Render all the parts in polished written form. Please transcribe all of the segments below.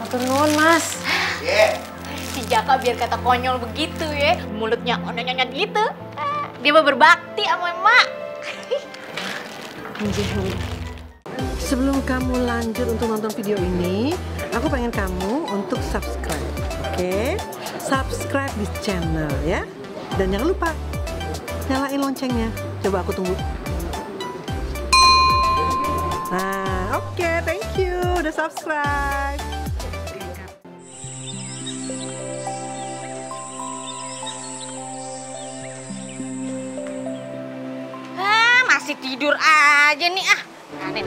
Matur nuwun, Mas. Si Jaka biar kata konyol begitu ya, mulutnya nyonyot gitu. Dia mau berbakti sama emak. Sebelum kamu lanjut untuk nonton video ini, aku pengen kamu untuk subscribe, oke? Subscribe di channel ya. Dan jangan lupa nyalain loncengnya. Coba aku tunggu. Nah, oke, thank you udah subscribe. Masih tidur aja nih ah. Aneh.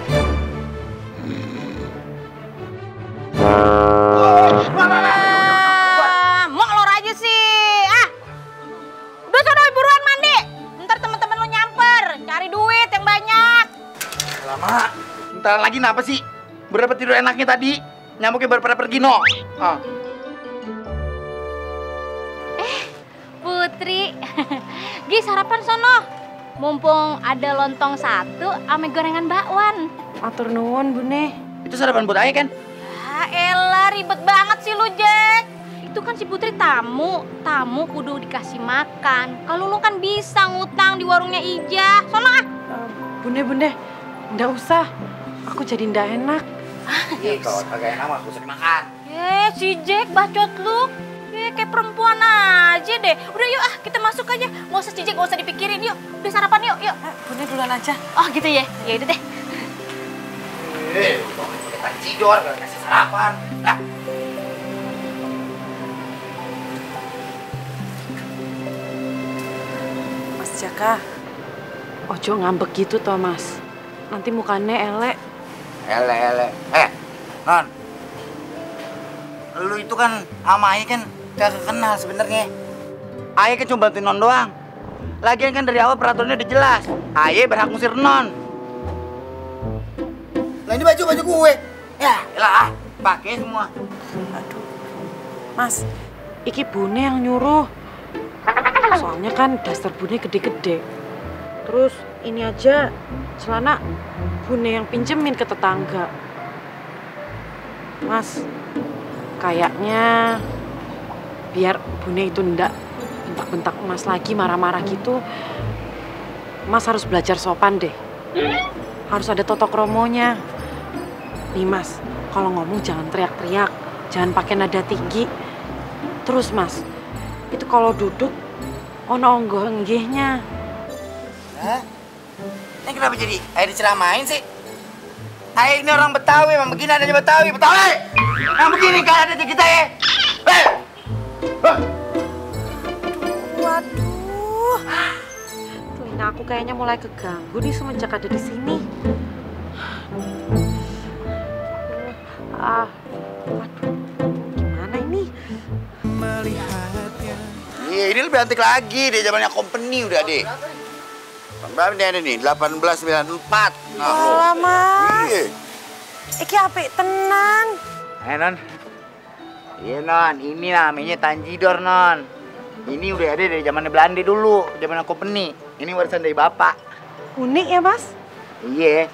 Molor aja sih. Ah. Udah sana buruan mandi. Ntar teman-teman lo nyamper, cari duit yang banyak. Lama. Ntar lagi kenapa sih? Berapa tidur enaknya tadi? Nyamuknya baru pada pergi no. Putri. Gi sarapan sono. Mumpung ada lontong satu ame gorengan bakwan. Matur nuwun, Bune. Itu sarapan buat Ayah kan? Ya elah ribet banget sih lu, Jack. Itu kan si Putri tamu kudu dikasih makan. Kalau lu kan bisa ngutang di warungnya Ija. Sono ah. Bune, nggak usah. Aku jadi nggak enak. Gitu, agak enak mah usah dimakan. Si Jack bacot lu. Kayak perempuan aja deh. Udah yuk ah, kita masuk aja. Nggak usah Jack, nggak usah dipikirin. Yuk, udah sarapan yuk. Bune duluan aja. Oh gitu ya? Ya udah deh. Kita tidur, gak kasih sarapan. Nah. Mas Jaka, ojo ngambek gitu toh Mas. Nanti mukanya elek. Ele. Non. Lu itu kan sama Ayah kan gak kenal sebenarnya. Ayah kan cuma bantuin Non doang. Lagian kan dari awal peraturannya udah jelas. Ayah berhak ngusir Non. Lah ini baju gue. Ya, elah, pakai semua. Aduh. Mas, iki Bune yang nyuruh. Soalnya kan dasar Bune gede-gede. Terus ini aja celana Bune yang pinjemin ke tetangga. Mas, kayaknya biar Bune itu ndak bentak-bentak Mas lagi marah-marah gitu, Mas harus belajar sopan deh. Harus ada totok romonya. Nih Mas, kalau ngomong jangan teriak-teriak, jangan pakai nada tinggi. Terus Mas, itu kalau duduk ono onggoh-enggihnya. Hah? Ini kenapa jadi Ayah diceramain sih? Ayah ini orang Betawi, emang begini adanya Betawi. Yang begini kan ada di kita ya. Waduh. Telinga aku kayaknya mulai keganggu nih semenjak ada di sini. Waduh. Gimana ini? Iya, ini lebih antik lagi deh, zamannya company udah deh. Berapa nih? 1894. Nah, Mas. Iya. Iki apik tenan. Non. Iya Non, ini namanya Tanjidor Non. Ini udah ada dari zamannya Belanda dulu, zamannya company. Ini warisan dari bapak. Unik ya Mas? Iya.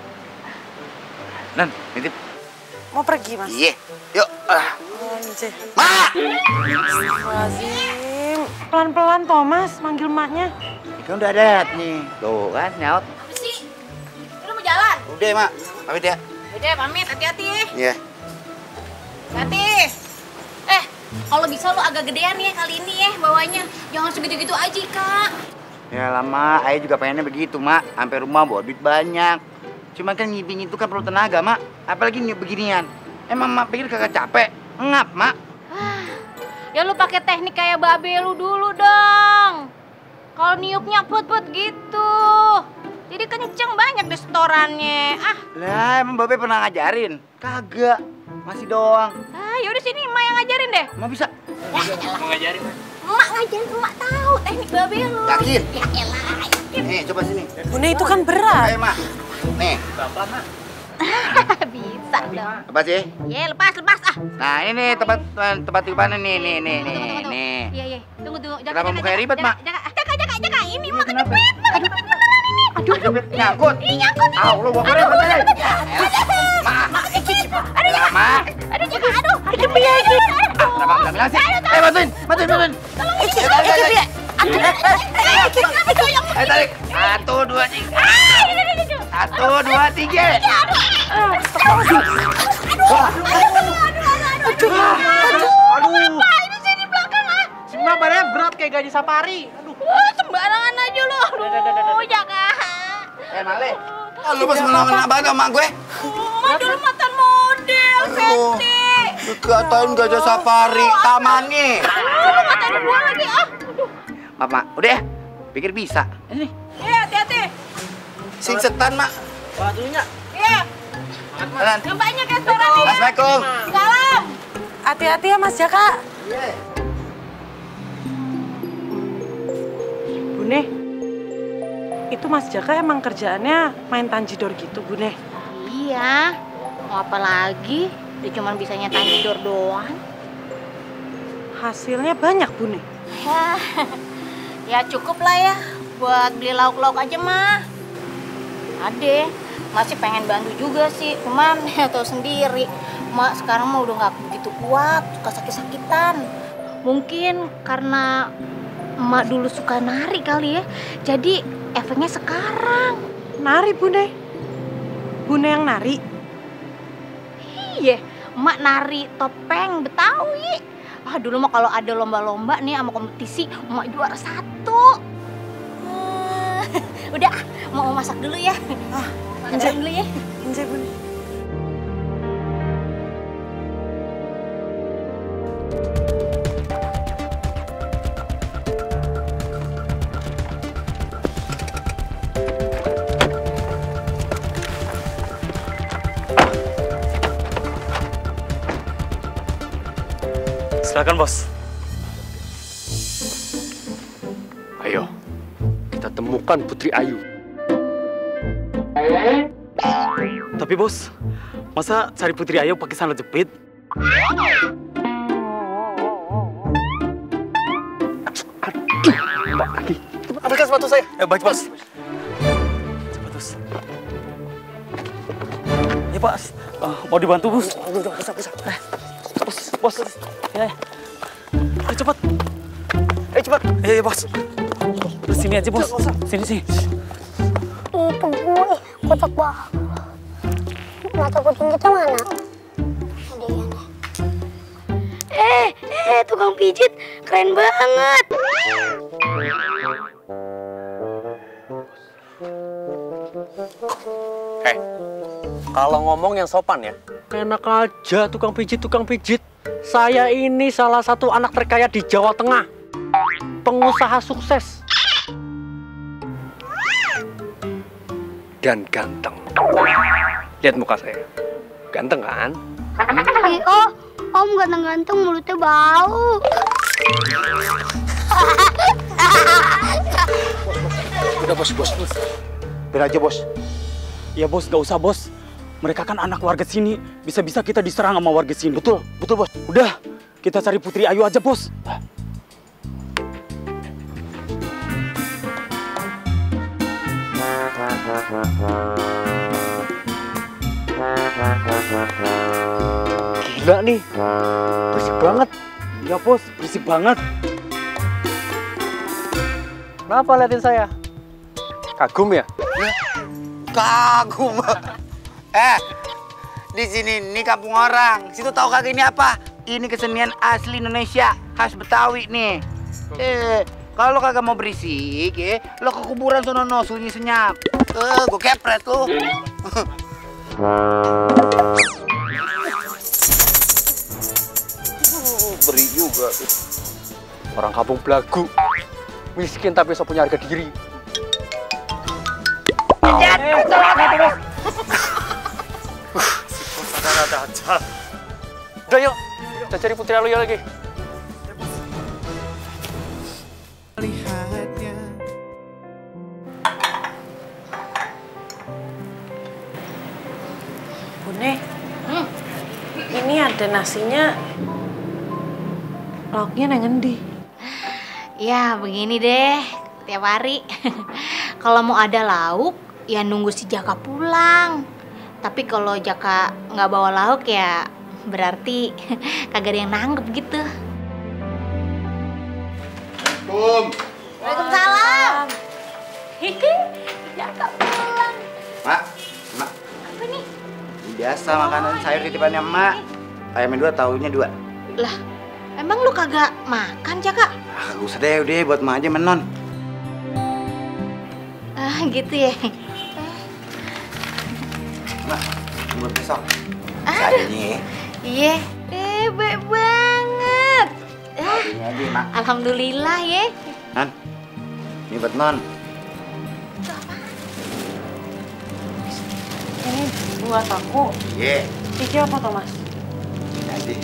Non, nitip. Mau pergi Mas? Iya. Yuk. Anjir. Ma! Lazim. Pelan-pelan toh Mas, manggil maknya. Kan udah ada nih. Tuh kan, nyaut. Apa sih? Udah mau jalan? Udah, Mak. Pamit ya. Udah pamit, hati-hati. Iya. Hati. Kalau bisa lu agak gedean ya kali ini ya bawanya. Jangan segitu-gitu aja, Kak. Ya lama, Ayah juga pengennya begitu, Mak. Sampai rumah bawa duit banyak. Cuma kan ngibing itu kan perlu tenaga, Mak. Apalagi nyup beginian. Emang Mak pikir kagak capek? Ngap, Mak. Ya lu pakai teknik kayak babe lu dulu dong. Kalau niupnya put-put gitu. Jadi kenceng banyak deh setorannya. Lah, emang babe pernah ngajarin? Kagak. Masih doang. Yaudah sini emak yang ngajarin deh. Mau bisa? Mau ngajarin? Emak ngajarin, emak tahu teknik babe lu. Yakin? Ya elah, yakin. Nih, coba sini. Bune itu kan berat. Ayo, Mak. Nih. Bisa dong. Apa sih? Ya lepas ah. Nah, ini tempat tiupannya nih. Nih. Iya. Tunggu. Kenapa mukanya ribet, Mak? Jaka. Ini mak kejepit beneran ini. Aduh, nyangkut. Ini nyangkut nih. Lu bawa korek. Aduh, Jaka, aduh. Bilang sih. Bantuin. Tolong ini. Ayo tarik. 1, 2, 3. 1, 2, 3. Aduh. Ini sih di belakang ah. Si Mak badannya berat kayak gaji safari. Aduh. Sembarangan aja lu. Aduh, jangan. Male. Oh, lu pas menolongin abang sama gue. Mak dulu mantan model, Senti. Dikatain gajah safari, tamannya. Lu ngatain gua lagi ah. Aduh. Mak, udah ya. Pikir bisa. Ini. Iya, hati-hati. Sing setan, Mak. Batunya. Iya. Jalan. Yang banyak ya sekarang nih. Assalamualaikum. Salam. Hati-hati ya Mas Jaka. Bune, itu Mas Jaka emang kerjaannya main tanjidor gitu, Bune? Iya. Mau apa lagi? Dia cuma bisa nyetain tidur doang. Hasilnya banyak, Bune. Ya cukup lah ya. Buat beli lauk-lauk aja mah. Ade, masih pengen bantu juga sih. Cuman ya tau sendiri. Mak sekarang mah udah gak begitu kuat. Suka sakit-sakitan. Mungkin karena emak dulu suka nari kali ya. Jadi efeknya sekarang. Nari, Bune? Bune yang nari? Iya, emak nari topeng Betawi. Ah dulu mah kalau ada lomba-lomba nih sama kompetisi, emak juara 1. Udah, mau masak dulu ya. Masak dulu ya. Enjay, Bune. Silakan, Bos. Ayo, kita temukan Putri Ayu. Tapi, Bos, masa cari Putri Ayu pakai sandal jepit? Aduh, Pak, lagi. Ambilkan sepatu saya. Baik, Bos. Sepatu. Ya, Pak. Mau dibantu, Bos? Bos. Ya. Ayo cepat. Cepat. Bos. Sini aja, Bos. Sini. Itu gue, kocak banget. Mata kucing kita mana? Tukang pijit, keren banget. Kalau ngomong yang sopan ya. Enak aja tukang pijit. Saya ini salah satu anak terkaya di Jawa Tengah. Pengusaha sukses. Dan ganteng. Lihat muka saya. Ganteng kan? Oh, Om ganteng-ganteng mulutnya bau. Udah, Bos. Biar aja, Bos. Ya, Bos, gak usah, Bos. Mereka kan anak warga sini. Bisa-bisa kita diserang sama warga sini. Betul, Bos. Udah, kita cari Putri Ayu aja, Bos. Gila nih, berisik banget. Ya, Bos, berisik banget. Kenapa liatin saya? Kagum ya? Kagum. Di sini nih kampung orang. Situ tahu kagak ini apa? Ini kesenian asli Indonesia, khas Betawi nih. Kalau kagak mau berisik, lo ke kuburan sono sunyi senyap. Gue kepret lu. Beri juga. Orang kampung belagu. Miskin tapi so punya harga diri. Ada aja. Udah yuk, kita cari Putri Ayu lagi. Bune, ini ada nasinya. Lauknya nang ngendi? Ya begini deh, tiap hari. Kalau mau ada lauk, ya nunggu si Jaka pulang. Tapi kalau Jaka nggak bawa lauk ya berarti kagak ada yang nanggep gitu. Assalamualaikum. Waalaikumsalam. Hihi, Jaka pulang. Mak, Apa nih? biasa makanan sayur titipannya emak. Ayamnya 2, tahunya 2. Lah, emang lu kagak makan, Jaka? Ah, gak usah deh, udah buat emak aja menon. Ah, gitu ya. Mak, buat besok. Aduh. Seadanya ya. Iya, baik banget. Ah, Seadanya aja, Mak. alhamdulillah ya. Non, ini buat non. Ini buat aku. Iya. Cici apa tuh, Mas? Kasih.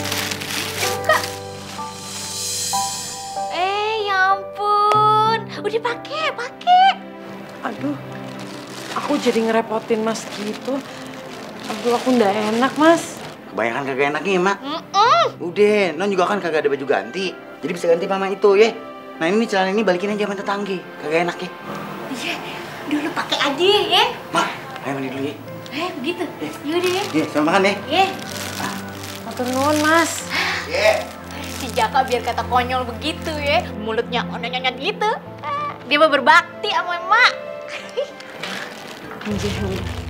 Ya ampun, udah pakai. Aduh, aku jadi ngerepotin Mas gitu. Aduh, aku nggak enak, Mas. Kebanyakan kagak enaknya ya, Mak. Udah, non juga kan kagak ada baju ganti. Jadi bisa ganti mama itu ya. Nah ini celana ini balikin aja sama tetangga. Kagak enak ya. Iya, dulu pakai aja ya. Mak, ayo mandi dulu ya. Begitu. Yaudah ya. Iya, sama makan ya. Iya. Matur nuwun, Mas. Iya. Si Jaka biar kata konyol begitu ya, mulutnya onyot-nyot gitu. Dia mau berbakti sama emak. Nggih.